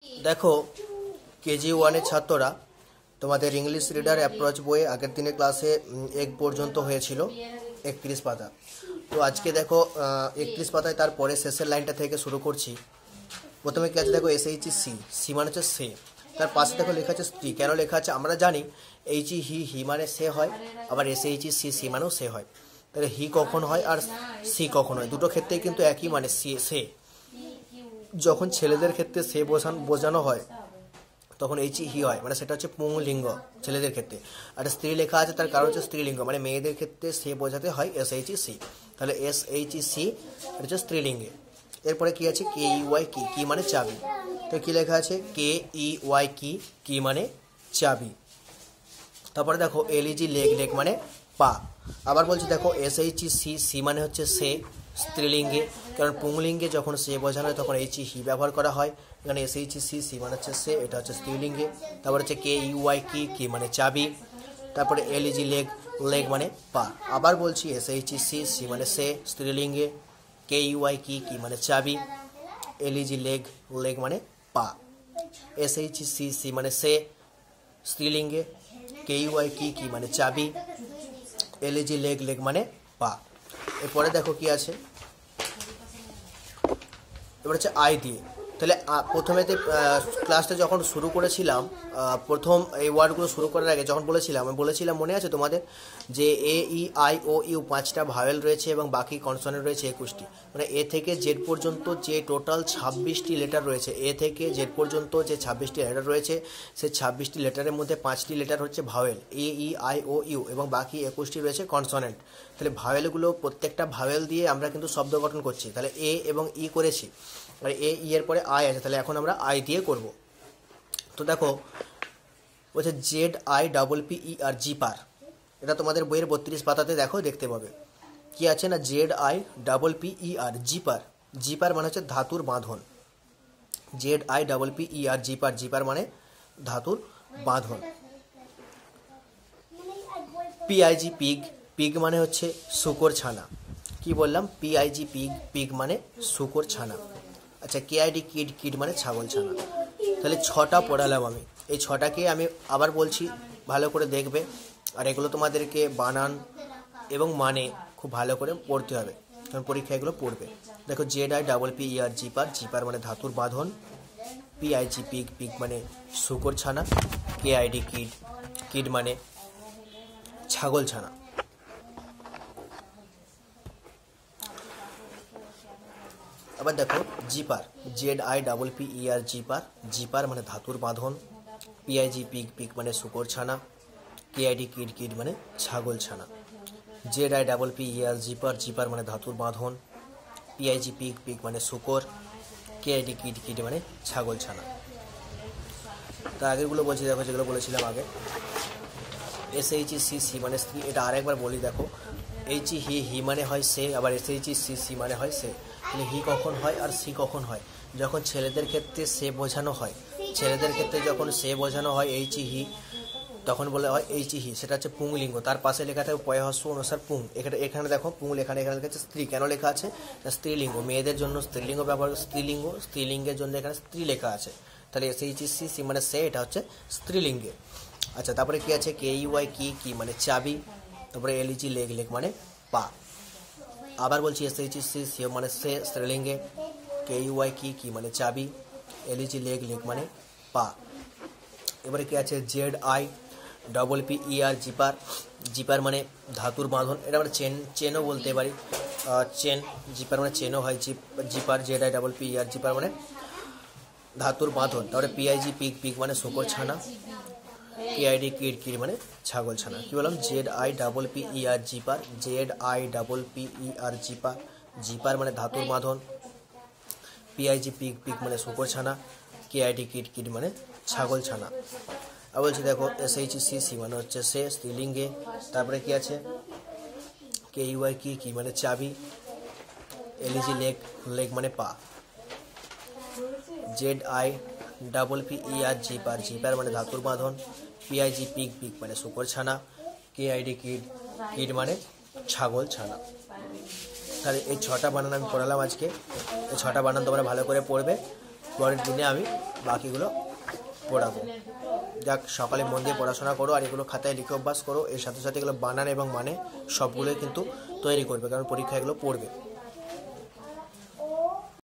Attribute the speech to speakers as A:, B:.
A: देखो केजी ওয়ানের ছাত্ররা তোমাদের ইংলিশ রিডার অ্যাপ্রোচ বইয়ে আগের দিনের ক্লাসে এক পর্যন্ত হয়েছিল 31 পাতা। তো আজকে দেখো 31 পাতায় তারপরে শেষের লাইনটা থেকে শুরু করছি। প্রথমে কি আছে দেখো এসএইচ সি, সি মানে হচ্ছে সে, তার পাশে দেখো লেখা আছে স্ত্রী। কেন লেখা আছে আমরা জানি, এইচ ই হি, হি মানে সে হয়, আবার এসএইচ সি, সি মানেও সে হয়। তাহলে হি কখন হয় আর সি কখন হয়, দুটো ক্ষেত্রেই কিন্তু একই মানে সে। যখন ছেলেদের ক্ষেত্রে সে বোঝানো হয় তখন এইচ ই হি হয়, মানে সেটা হচ্ছে পুংলিঙ্গ ছেলেদের ক্ষেত্রে। আর স্ত্রী লেখা আছে তার কারণ হচ্ছে স্ত্রীলিঙ্গ, মানে মেয়েদের ক্ষেত্রে সে বোঝাতে হয় এসএইচ সি। তাহলে এসএইচ সি এটা হচ্ছে স্ত্রীলিঙ্গে। এরপরে কি আছে কে ই ওয়াই কি, কি মানে চাবি। তো কি লেখা আছে কে ই ওয়াই কি, কি মানে চাবি। তারপরে দেখো এলইজি লেগ, লেগ মানে পা। আবার বলছি দেখো এসএইচ সি, সি মানে হচ্ছে সে স্ত্রীলিঙ্গে, কারণ পুংলিঙ্গে যখন সে বোঝানো হয় তখন এইচ হি ব্যবহার করা হয়। এখানে এসএইচ সি, সি মানে হচ্ছে সে, এটা হচ্ছে স্ত্রীলিঙ্গে। তারপরে হচ্ছে কে ইউ ওয়াই কি, কি মানে চাবি। তারপরে এলইজি লেগ, লেগ মানে পা। আবার বলছি এসএইচ সি, সি মানে সে স্ত্রীলিঙ্গে, কে ইউ ওয়াই কি, কি মানে চাবি, এলইজি লেগ, লেগ মানে পা। এসএইচ সি, সি মানে সে স্ত্রীলিঙ্গে, কে ইউ ওয়াই কি, কি মানে চাবি, এলইজি লেগ, লেগ মানে পা। এরপরে দেখো কি আছে, এবার হচ্ছে আই দিয়ে। তাহলে প্রথমেতে ক্লাসটা যখন শুরু করেছিলাম, প্রথম এই ওয়ার্ডগুলো শুরু করার আগে যখন আমি বলেছিলাম মনে আছে তোমাদের যে A E I O U 5টা ভাওয়েল রয়েছে এবং বাকি কনসোনেন্ট রয়েছে 21টি। মানে এ থেকে জেড পর্যন্ত যে টোটাল 26টি লেটার রয়েছে, এ থেকে জেড পর্যন্ত যে 26টি লেটার রয়েছে, সেই 26টি লেটারের মধ্যে 5টি লেটার হচ্ছে vowel, A E I O U, এবং বাকি 21টি রয়েছে কনসোনেন্ট। তাহলে ভাওয়েলগুলো প্রত্যেকটা ভাওয়েল দিয়ে আমরা কিন্তু শব্দ গঠন করছি। তাহলে এ এবং ই করেছি, আর এ ই এর পরে আই আছে, তাহলে এখন আমরা আই দিয়ে করব। তো দেখো বলছে Z I double P E R zipper, এটা তোমাদের বইয়ের 32 পাতাতে দেখো দেখতে পাবে। কি আছে না Z I double P E R zipper, zipper মানে হচ্ছে ধাতুর বাঁধন। Z I double P E R zipper, zipper মানে ধাতুর বাঁধন। পিআইজি পিগ, পিগ মানে হচ্ছে শূকর ছানা। কি বললাম পিআইজি পিগ, পিগ মানে শূকর ছানা। আচ্ছা কেআইডি কিড, কিড মানে ছাগল ছানা। তাহলে 6টা পড়ালাম আমি, এই 6টাকে আমি আবার বলছি ভালো করে দেখবে, আর এগুলো তোমাদেরকে বানান এবং মানে খুব ভালো করে পড়তে হবে, কারণ পরীক্ষা এগুলো পড়বে। দেখো Z I double P E R zipper, zipper মানে ধাতুর বাঁধন, পিআইজি পিগ, পিগ মানে শূকর ছানা, কেআইডি কিড, কিড মানে ছাগল ছানা। আবার দেখো zipper, Z I double P E R zipper, zipper মানে ধাতুর বাঁধন, পিআইজি পিগ, পিগ মানে শূকর ছানা, কেআইডি কিড, কিড মানে ছাগল ছানা। Z I double P E R zipper, zipper মানে ধাতুর বাঁধন, পিআইজি পিগ, পিগ মানে শূকর, কেআইডি কিড, কিড মানে ছাগল ছানা। তার আগেরগুলো বলছি দেখো যেগুলো বলেছিলাম আগে। এসএইচ সি, সি মানে স্ত্রী, এটা আরেকবার বলি দেখো, এইচ হি, হি মানে হয় সে, আবার এসএইচ সি, সি মানে হয় সে। তাহলে হি কখন হয় আর সি কখন হয়, যখন ছেলেদের ক্ষেত্রে সে বোঝানো হয়, ছেলেদের ক্ষেত্রে যখন সে বোঝানো হয় এইচ হি, তখন বলে হয় এইচ হি, সেটা হচ্ছে পুংলিঙ্গ। তার পাশে লেখা থাকে পয়হস্য অনুসার পুং, এখানে দেখো পুং লেখা, এখানে লেখা আছে স্ত্রী। কেন লেখা আছে স্ত্রীলিঙ্গ, মেয়েদের জন্য স্ত্রীলিঙ্গ ব্যবহার, স্ত্রীলিঙ্গ, স্ত্রীলিঙ্গের জন্য এখানে স্ত্রী লেখা আছে। তাহলে এসএইচ সি, সি মানে সে, এটা হচ্ছে স্ত্রীলিঙ্গে। আচ্ছা তারপরে কি আছে কে ইউ ওয়াই কি, কি মানে চাবি। তারপরে এলইজি লেগ, লেগ মানে পা। আবার বলছি এসএইচ সি, সি মানে সে স্ত্রীলিঙ্গে, কে ইউ ওয়াই কি, কি মানে চাবি, এলইজি লেগ, লেগ মানে পা। এবারে কি আছে Z I double P E R zipper, zipper মানে ধাতুর বাঁধন, এটা আমরা চেনও বলতে পারি, চেন, জিপার মানে চেনও হয়, zipper, Z I double P E R zipper মানে ধাতুর বাঁধন। তারপরে পিআইজি পিগ, পিগ মানে শূকর ছানা, কেআইডি কিড, কিড মানে ছাগল ছানা। কি বললাম Z I double P E R zipper, Z I double P E R zipper, zipper মানে ধাতুর বাঁধন, পিআইজি পিগ, পিগ মানে শূকর ছানা, কেআইডি কিড, কিড মানে ছাগল ছানা। আর বলছি দেখো এসএইচ সি, সি মানে হচ্ছে সে স্ত্রীলিঙ্গে। তারপরে কি আছে কে ইউআই কি, কি মানে চাবি, এলইজি লেগ, লেগ মানে পা। Z I double P E R zipper, zipper মানে ধাতুর বাঁধন, পিআইজি পিগ, পিগ মানে শূকর ছানা, কেআইডি কিড, কিড মানে ছাগল ছানা। তাহলে এই 6টা বানান আমি পড়ালাম আজকে, এই 6টা বানান তোমরা ভালো করে পড়বে, পরের দিনে আমি বাকিগুলো পড়াবো। যাক, সকালে মন দিয়ে পড়াশোনা করো আর এগুলো খাতায় লিখে অভ্যাস করো। এর সাথে সাথে এগুলো বানান এবং মানে সবগুলোই কিন্তু তৈরি করবে, কারণ পরীক্ষা এগুলো পড়বে।